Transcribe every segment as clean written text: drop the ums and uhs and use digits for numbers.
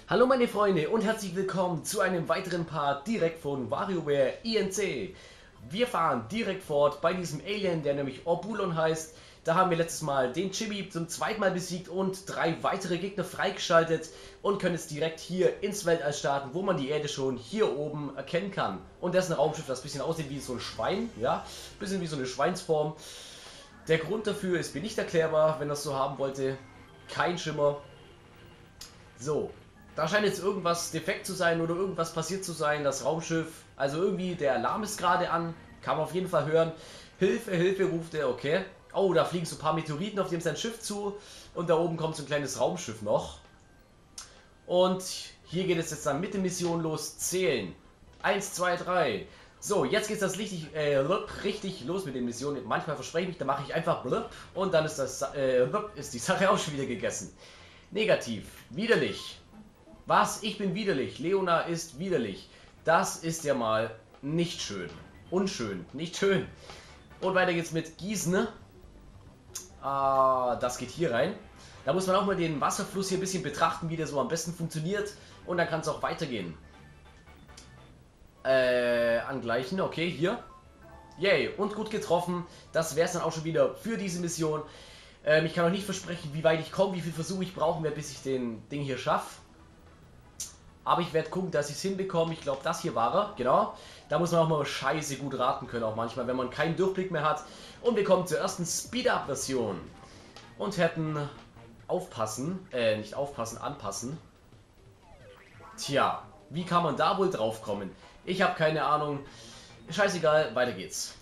Hallo meine Freunde und herzlich willkommen zu einem weiteren Part direkt von WarioWare INC. Wir fahren direkt fort bei diesem Alien, der nämlich Orbulon heißt. Da haben wir letztes Mal den Chibi zum zweiten Mal besiegt und 3 weitere Gegner freigeschaltet und können jetzt direkt hier ins Weltall starten, wo man die Erde schon hier oben erkennen kann. Und das ist ein Raumschiff, das ein bisschen aussieht wie so ein Schwein, ja, ein bisschen wie so eine Schweinsform. Der Grund dafür ist mir nicht erklärbar, wenn das so haben wollte. Kein Schimmer. So, da scheint jetzt irgendwas defekt zu sein oder irgendwas passiert zu sein. Das Raumschiff, also irgendwie der Alarm ist gerade an. Kann man auf jeden Fall hören. Hilfe, Hilfe, ruft er, okay. Oh, da fliegen so ein paar Meteoriten auf dem sein Schiff zu. Und da oben kommt so ein kleines Raumschiff noch. Und hier geht es jetzt dann mit der Mission los. Zählen. 1, 2, 3. So, jetzt geht das richtig los mit den Missionen. Manchmal verspreche ich mich, da mache ich einfach blub und dann ist, ist die Sache auch schon wieder gegessen. Negativ. Widerlich. Was? Ich bin widerlich. Leona ist widerlich. Das ist ja mal nicht schön. Unschön. Nicht schön. Und weiter geht's mit Gießen. Das geht hier rein. Da muss man auch mal den Wasserfluss hier ein bisschen betrachten, wie der so am besten funktioniert. Und dann kann es auch weitergehen. Angleichen. Okay, hier. Yay. Und gut getroffen. Das wäre es dann auch schon wieder für diese Mission. Ich kann auch nicht versprechen, wie weit ich komme, wie viel Versuche ich brauchen werde, bis ich den Ding hier schaffe. Aber ich werde gucken, dass ich es hinbekomme. Ich glaube, das hier war er. Genau. Da muss man auch mal scheiße gut raten können, auch manchmal, wenn man keinen Durchblick mehr hat. Und wir kommen zur ersten Speed-Up-Version. Und hätten aufpassen, nicht aufpassen, anpassen. Tja, wie kann man da wohl drauf kommen? Ich habe keine Ahnung. Scheißegal, weiter geht's.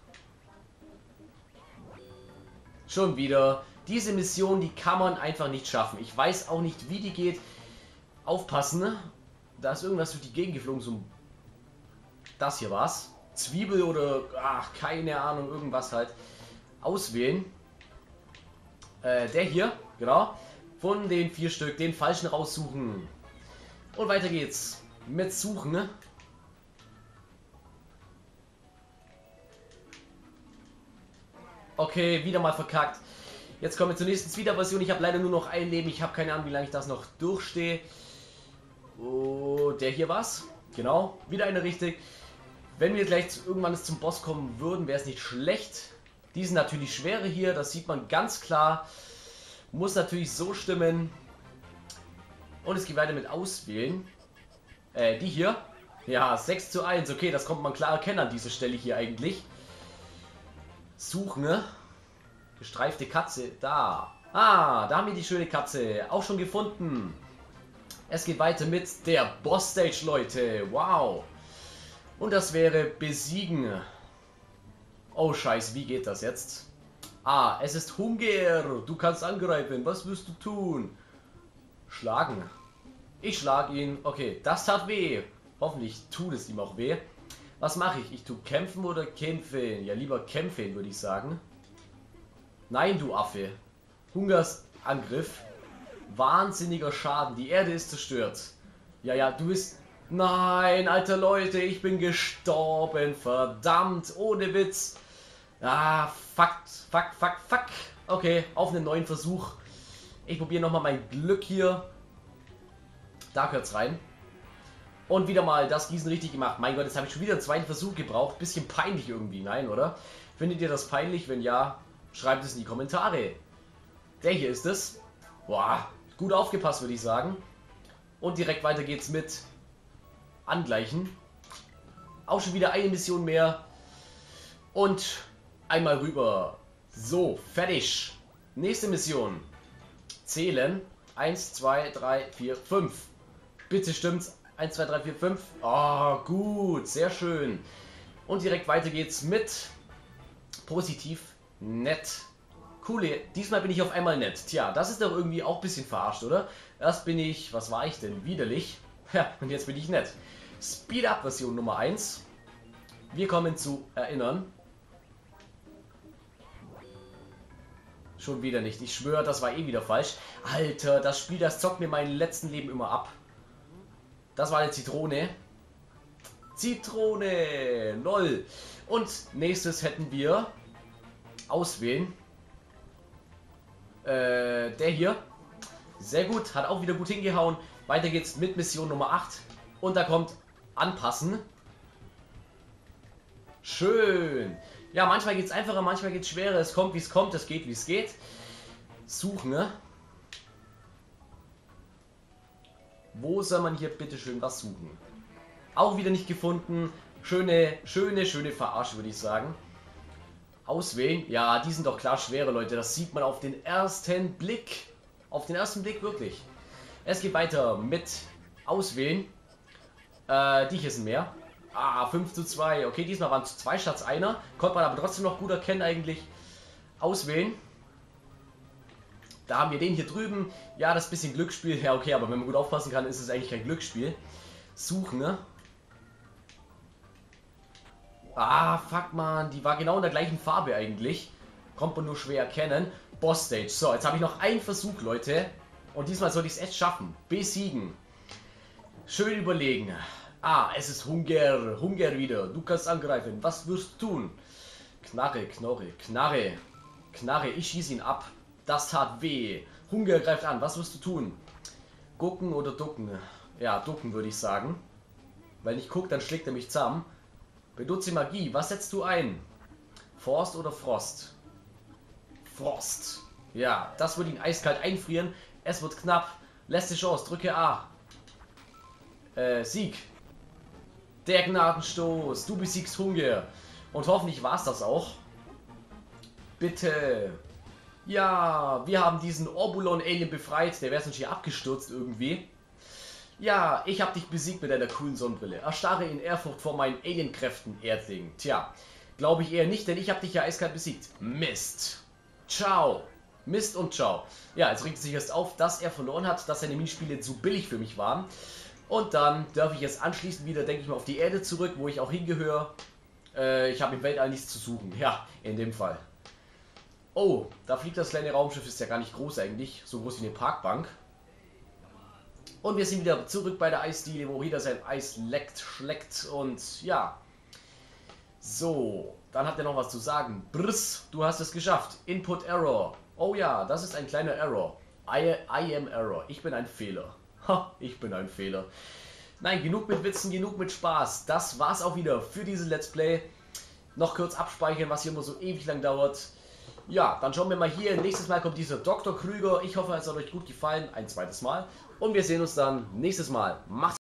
Schon wieder. Diese Mission, die kann man einfach nicht schaffen. Ich weiß auch nicht, wie die geht. Aufpassen. Da ist irgendwas durch die Gegend geflogen. So das hier war's. Zwiebel oder... Ach, keine Ahnung. Irgendwas halt. Auswählen. Der hier. Genau. Von den 4 Stück. Den falschen raussuchen. Und weiter geht's. Mit Suchen. Okay, wieder mal verkackt. Jetzt kommen wir zur nächsten Speeder-Version. Ich habe leider nur noch ein Leben. Ich habe keine Ahnung, wie lange ich das noch durchstehe. Oh, der hier war's. Genau, wieder eine richtig. Wenn wir gleich irgendwann zum Boss kommen würden, wäre es nicht schlecht. Die sind natürlich schwere hier, das sieht man ganz klar. Muss natürlich so stimmen. Und es geht weiter mit Auswählen. Die hier. Ja, 6:1. Okay, das kommt man klar erkennen an dieser Stelle hier eigentlich. Suchen. Gestreifte Katze. Da. Ah, da haben wir die schöne Katze. Auch schon gefunden. Es geht weiter mit der Boss-Stage, Leute. Wow. Und das wäre besiegen. Oh, scheiße. Wie geht das jetzt? Ah, es ist Hunger. Du kannst angreifen. Was wirst du tun? Schlagen. Ich schlage ihn. Okay, das tat weh. Hoffentlich tut es ihm auch weh. Was mache ich? Ich tue kämpfen oder kämpfen? Ja, lieber kämpfen, würde ich sagen. Nein, du Affe. Hungersangriff. Wahnsinniger Schaden. Die Erde ist zerstört. Ja, ja, du bist... Nein, alter Leute, ich bin gestorben. Verdammt, ohne Witz. Ah, fuck. Okay, auf einen neuen Versuch. Ich probiere nochmal mein Glück hier. Da gehört's rein. Und wieder mal das Gießen richtig gemacht. Mein Gott, jetzt habe ich schon wieder einen zweiten Versuch gebraucht. Bisschen peinlich irgendwie, nein, oder? Findet ihr das peinlich? Wenn ja, schreibt es in die Kommentare. Der hier ist es. Boah, gut aufgepasst, würde ich sagen. Und direkt weiter geht's mit Angleichen. Auch schon wieder eine Mission mehr. Und einmal rüber. So, fertig. Nächste Mission. Zählen. 1, 2, 3, 4, 5. Bitte stimmt's. 1, 2, 3, 4, 5. Oh, gut. Sehr schön. Und direkt weiter geht's mit positiv nett. Coole. Diesmal bin ich auf einmal nett. Tja, das ist doch irgendwie auch ein bisschen verarscht, oder? Erst bin ich, was war ich denn? Widerlich. Ja, und jetzt bin ich nett. Speed-Up-Version Nummer 1. Wir kommen zu Erinnern. Schon wieder nicht. Ich schwöre, das war eh wieder falsch. Alter, das Spiel, das zockt mir mein letzten Leben immer ab. Das war eine Zitrone. Zitrone! Lol. Und nächstes hätten wir auswählen. Der hier. Sehr gut, hat auch wieder gut hingehauen. Weiter geht's mit Mission Nummer 8. Und da kommt Anpassen. Schön. Ja, manchmal geht's einfacher, manchmal geht's schwerer. Es kommt, wie es kommt. Es geht, wie es geht. Suchen, ne? Wo soll man hier bitte schön was suchen? Auch wieder nicht gefunden. Schöne Verarsche, würde ich sagen. Auswählen. Ja, die sind doch klar schwere, Leute. Das sieht man auf den ersten Blick. Auf den ersten Blick wirklich. Es geht weiter mit Auswählen. Die hier sind mehr. 5:2. Okay, diesmal waren es 2 statt einer. Konnte man aber trotzdem noch gut erkennen eigentlich. Auswählen. Da haben wir den hier drüben. Ja, das bisschen Glücksspiel. Ja, okay, aber wenn man gut aufpassen kann, ist es eigentlich kein Glücksspiel. Suchen, ne? Fuck, man. Die war genau in der gleichen Farbe eigentlich. Kommt man nur schwer erkennen. Boss Stage. So, jetzt habe ich noch einen Versuch, Leute. Und diesmal soll ich es echt schaffen. Besiegen. Schön überlegen. Es ist Hunger. Hunger wieder. Du kannst angreifen. Was wirst du tun? Knarre, Knorre, Knarre. Knarre, ich schieße ihn ab. Das tat weh. Hunger greift an. Was wirst du tun? Gucken oder ducken? Ja, ducken würde ich sagen. Weil ich gucke, dann schlägt er mich zusammen. Benutze Magie. Was setzt du ein? Frost oder Frost? Frost. Ja, das würde ihn eiskalt einfrieren. Es wird knapp. Letzte Chance. Drücke A. Sieg. Der Gnadenstoß. Du besiegst Hunger. Und hoffentlich war es das auch. Bitte. Ja, wir haben diesen Orbulon-Alien befreit. Der wäre sonst hier abgestürzt irgendwie. Ja, ich habe dich besiegt mit deiner coolen Sonnenbrille. Erstarre in Ehrfurcht vor meinen Alienkräften, Erdling. Tja, glaube ich eher nicht, denn ich habe dich ja eiskalt besiegt. Mist. Ciao. Mist und ciao. Ja, jetzt regt sich erst auf, dass er verloren hat, dass seine Minispiele zu billig für mich waren. Und dann darf ich jetzt anschließend wieder, denke ich mal, auf die Erde zurück, wo ich auch hingehöre. Ich habe im Weltall nichts zu suchen. Ja, in dem Fall. Oh, da fliegt das kleine Raumschiff, ist ja gar nicht groß eigentlich. So groß wie eine Parkbank. Und wir sind wieder zurück bei der Eisdiele, wo jeder sein Eis leckt, schleckt und ja. So, dann hat er noch was zu sagen. Briss, du hast es geschafft. Input Error. Oh ja, das ist ein kleiner Error. I am Error. Ich bin ein Fehler. Ha, ich bin ein Fehler. Nein, genug mit Witzen, genug mit Spaß. Das war's auch wieder für dieses Let's Play. Noch kurz abspeichern, was hier immer so ewig lang dauert. Ja, dann schauen wir mal hier. Nächstes Mal kommt dieser Dr. Krüger. Ich hoffe, es hat euch gut gefallen. Ein zweites Mal. Und wir sehen uns dann nächstes Mal. Macht's gut.